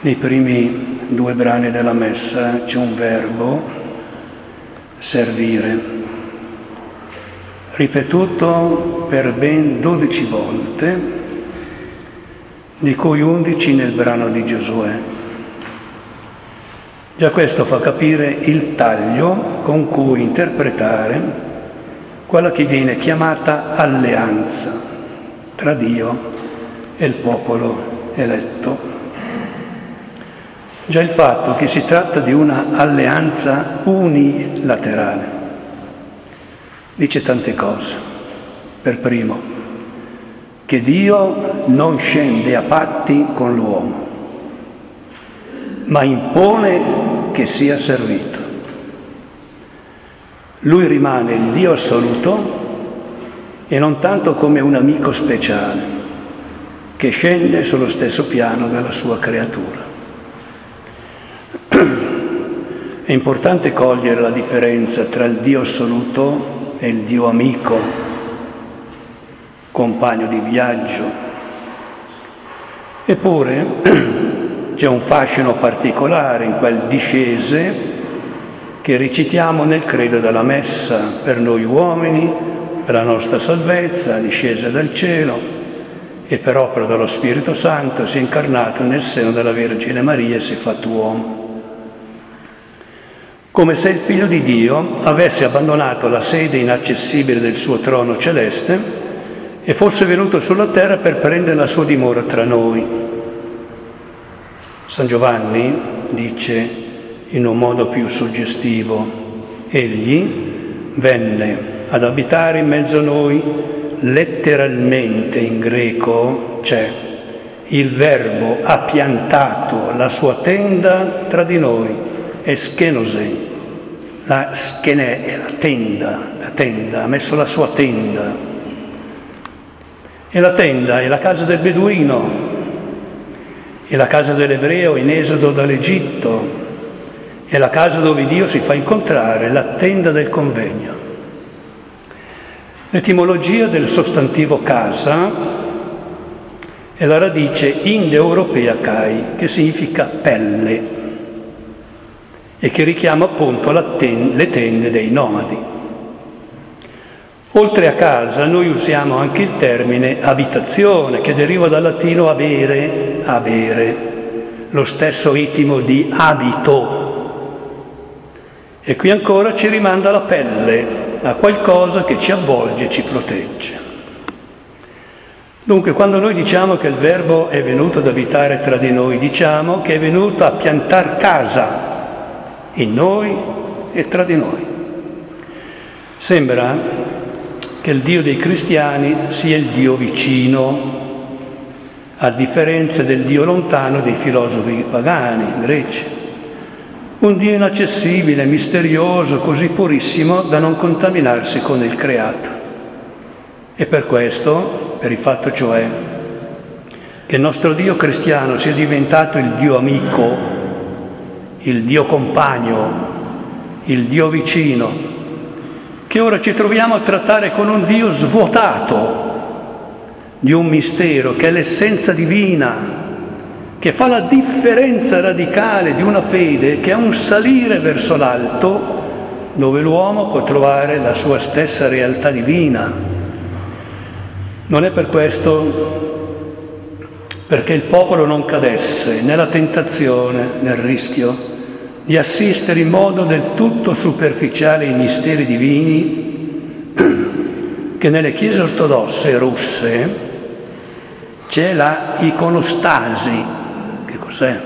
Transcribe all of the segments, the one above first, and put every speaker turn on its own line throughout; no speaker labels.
Nei primi due brani della Messa c'è un verbo, servire, ripetuto per ben 12 volte, di cui 11 nel brano di Giosuè. Già questo fa capire il taglio con cui interpretare quella che viene chiamata alleanza tra Dio e il popolo eletto. Già il fatto che si tratta di una alleanza unilaterale dice tante cose. Per primo, che Dio non scende a patti con l'uomo, ma impone che sia servito. Lui rimane il Dio assoluto e non tanto come un amico speciale che scende sullo stesso piano della sua creatura. È importante cogliere la differenza tra il Dio assoluto e il Dio amico, compagno di viaggio. Eppure c'è un fascino particolare in quel discese che recitiamo nel credo della Messa: per noi uomini, per la nostra salvezza, discese dal cielo e per opera dello Spirito Santo si è incarnato nel seno della Vergine Maria e si è fatto uomo. Come se il Figlio di Dio avesse abbandonato la sede inaccessibile del suo trono celeste e fosse venuto sulla terra per prendere la sua dimora tra noi. San Giovanni dice in un modo più suggestivo: egli venne ad abitare in mezzo a noi, letteralmente in greco c'è il verbo ha piantato la sua tenda tra di noi, eskenose. La schene è la tenda, ha messo la sua tenda. E la tenda è la casa del beduino, è la casa dell'ebreo in esodo dall'Egitto, è la casa dove Dio si fa incontrare, la tenda del convegno. L'etimologia del sostantivo casa è la radice indoeuropea kai, che significa pelle, e che richiama appunto le tende dei nomadi. Oltre a casa noi usiamo anche il termine abitazione, che deriva dal latino avere, lo stesso itimo di abito. E qui ancora ci rimanda la pelle, a qualcosa che ci avvolge e ci protegge. Dunque, quando noi diciamo che il Verbo è venuto ad abitare tra di noi, diciamo che è venuto a piantar casa in noi e tra di noi. Sembra che il Dio dei cristiani sia il Dio vicino, a differenza del Dio lontano dei filosofi pagani, greci. Un Dio inaccessibile, misterioso, così purissimo da non contaminarsi con il creato. E per questo, per il fatto cioè che il nostro Dio cristiano sia diventato il Dio amico, il Dio compagno, il Dio vicino, che ora ci troviamo a trattare con un Dio svuotato di un mistero che è l'essenza divina, che fa la differenza radicale di una fede che è un salire verso l'alto, dove l'uomo può trovare la sua stessa realtà divina. Non è per questo perché il popolo non cadesse nella tentazione, nel rischio di assistere in modo del tutto superficiale ai misteri divini, che nelle chiese ortodosse russe c'è la iconostasi. Che cos'è?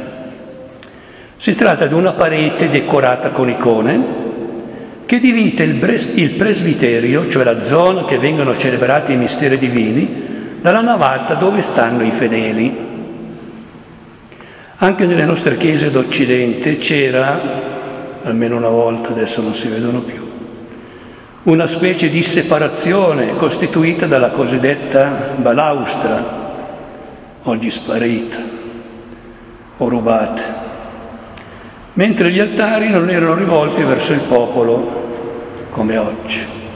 Si tratta di una parete decorata con icone che divide il presbiterio, cioè la zona che vengono celebrati i misteri divini, dalla navata dove stanno i fedeli. Anche nelle nostre chiese d'Occidente c'era, almeno una volta, adesso non si vedono più, una specie di separazione costituita dalla cosiddetta balaustra, oggi sparita o rubata, mentre gli altari non erano rivolti verso il popolo come oggi.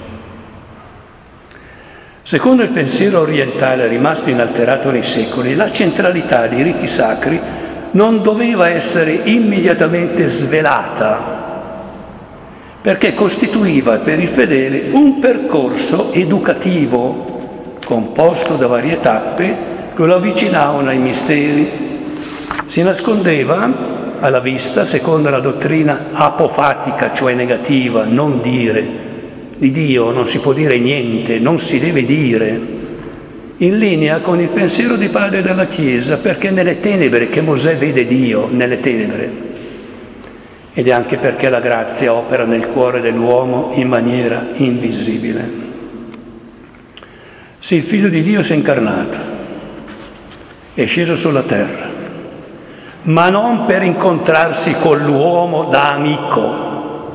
Secondo il pensiero orientale rimasto inalterato nei secoli, la centralità dei riti sacri non doveva essere immediatamente svelata, perché costituiva per il fedele un percorso educativo composto da varie tappe che lo avvicinavano ai misteri. Si nascondeva alla vista, secondo la dottrina apofatica, cioè negativa, non dire. Di Dio non si può dire niente, non si deve dire, in linea con il pensiero di padre della Chiesa, perché è nelle tenebre che Mosè vede Dio, nelle tenebre. Ed è anche perché la grazia opera nel cuore dell'uomo in maniera invisibile. Sì, il Figlio di Dio si è incarnato, è sceso sulla terra, ma non per incontrarsi con l'uomo da amico,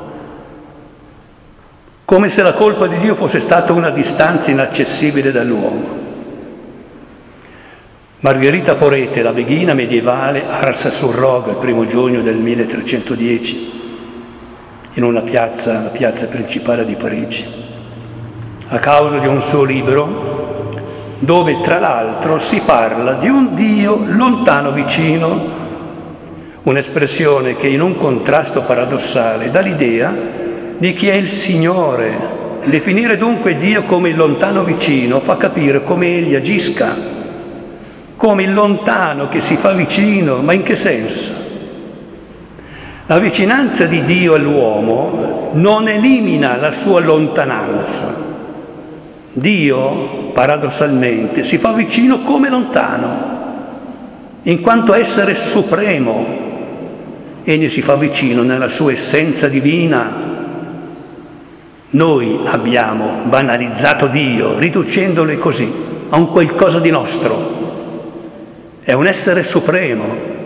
come se la colpa di Dio fosse stata una distanza inaccessibile dall'uomo. Margherita Porete, la beghina medievale, arsa sul Rogo il 1 giugno del 1310, in una piazza, la piazza principale di Parigi, a causa di un suo libro dove tra l'altro si parla di un Dio lontano vicino, un'espressione che in un contrasto paradossale dà l'idea di chi è il Signore. Definire dunque Dio come il lontano vicino fa capire come Egli agisca, come il lontano che si fa vicino. Ma in che senso? La vicinanza di Dio all'uomo non elimina la sua lontananza. Dio, paradossalmente, si fa vicino come lontano, in quanto essere supremo. Egli si fa vicino nella sua essenza divina. Noi abbiamo banalizzato Dio, riducendolo così a un qualcosa di nostro. È un essere supremo.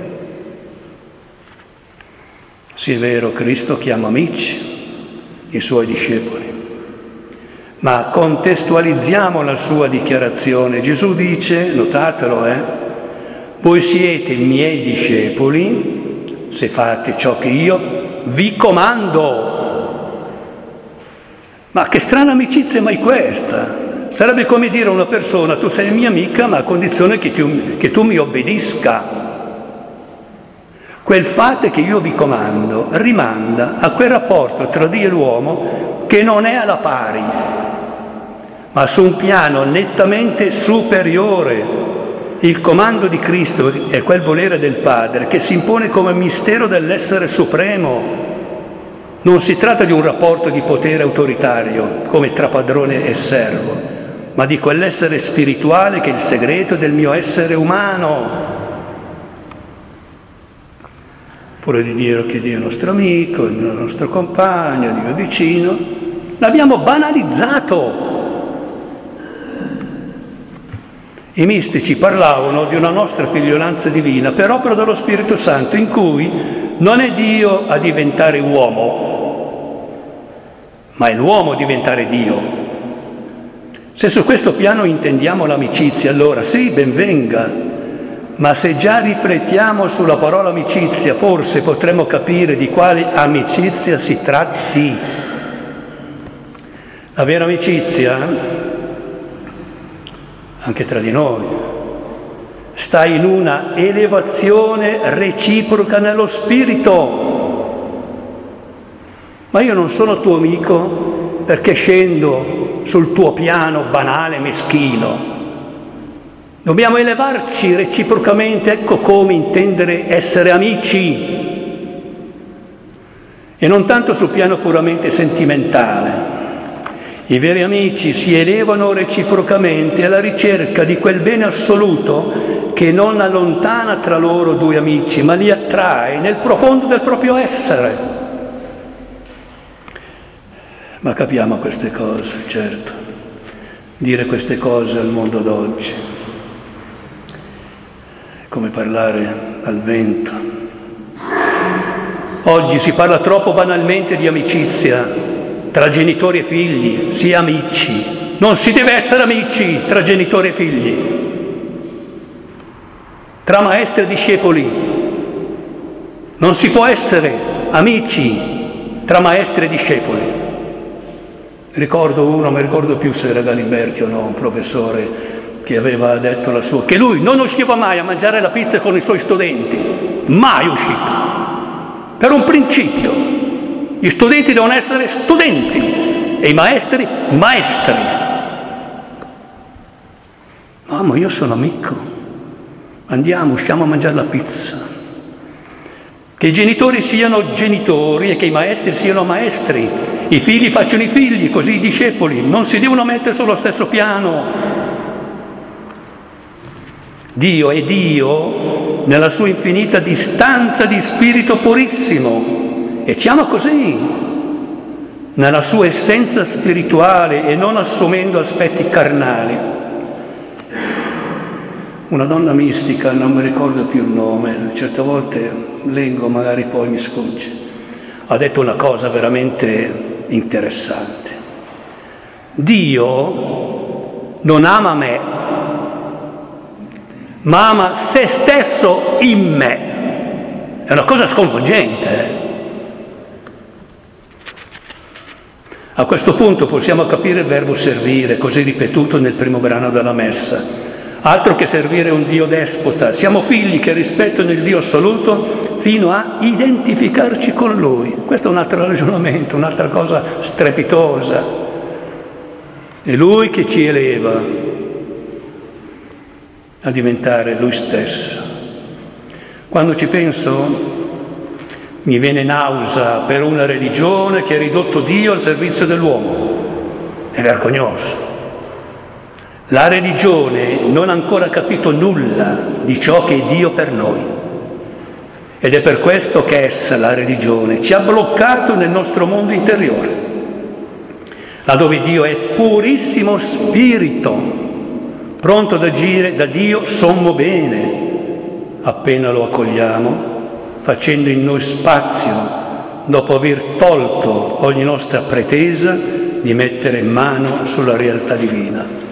Sì, è vero, Cristo chiama amici i suoi discepoli, ma contestualizziamo la sua dichiarazione. Gesù dice, notatelo, voi siete i miei discepoli se fate ciò che io vi comando. Ma che strana amicizia è mai questa? Sarebbe come dire a una persona: tu sei mia amica, ma a condizione che tu mi obbedisca. Quel fate che io vi comando rimanda a quel rapporto tra Dio e l'uomo che non è alla pari, ma su un piano nettamente superiore. Il comando di Cristo è quel volere del Padre che si impone come mistero dell'essere supremo. Non si tratta di un rapporto di potere autoritario, come tra padrone e servo, ma di quell'essere spirituale che è il segreto del mio essere umano. Pure di dire che Dio è il nostro amico, il nostro compagno, Dio è vicino, l'abbiamo banalizzato. I mistici parlavano di una nostra figliolanza divina per opera dello Spirito Santo, in cui non è Dio a diventare uomo, ma è l'uomo a diventare Dio. Se su questo piano intendiamo l'amicizia, allora sì, ben venga, ma se già riflettiamo sulla parola amicizia, forse potremo capire di quale amicizia si tratti. La vera amicizia, anche tra di noi, sta in una elevazione reciproca nello spirito. Ma io non sono tuo amico perché scendo sul tuo piano banale, meschino. Dobbiamo elevarci reciprocamente, ecco come intendere essere amici, e non tanto sul piano puramente sentimentale. I veri amici si elevano reciprocamente alla ricerca di quel bene assoluto che non allontana tra loro due amici, ma li attrae nel profondo del proprio essere. Ma capiamo queste cose, certo. Dire queste cose al mondo d'oggi è come parlare al vento. Oggi si parla troppo banalmente di amicizia tra genitori e figli, sì, amici. Non si deve essere amici tra genitori e figli, tra maestri e discepoli. Non si può essere amici tra maestri e discepoli. Ricordo uno, non mi ricordo più se era Galimberti o no, un professore che aveva detto la sua, che lui non usciva mai a mangiare la pizza con i suoi studenti, mai uscito, per un principio: gli studenti devono essere studenti e i maestri maestri. No, ma io sono amico, andiamo, usciamo a mangiare la pizza. Che i genitori siano genitori e che i maestri siano maestri, i figli facciano i figli, così i discepoli non si devono mettere sullo stesso piano. Dio è Dio nella sua infinita distanza di spirito purissimo e ci ama così, nella sua essenza spirituale e non assumendo aspetti carnali. Una donna mistica, non mi ricordo più il nome, certe volte leggo, magari poi mi sfugge, ha detto una cosa veramente interessante. Dio non ama me, ma ama se stesso in me. È una cosa sconvolgente. A questo punto possiamo capire il verbo servire, così ripetuto nel primo brano della Messa. Altro che servire un Dio despota, siamo figli che rispettano il Dio assoluto fino a identificarci con Lui. Questo è un altro ragionamento, un'altra cosa strepitosa. È Lui che ci eleva a diventare Lui stesso. Quando ci penso mi viene nausea per una religione che ha ridotto Dio al servizio dell'uomo. È vergognoso. La religione non ha ancora capito nulla di ciò che è Dio per noi. Ed è per questo che essa, la religione, ci ha bloccato nel nostro mondo interiore, laddove Dio è purissimo spirito, pronto ad agire da Dio sommo bene, appena lo accogliamo, facendo in noi spazio, dopo aver tolto ogni nostra pretesa di mettere mano sulla realtà divina.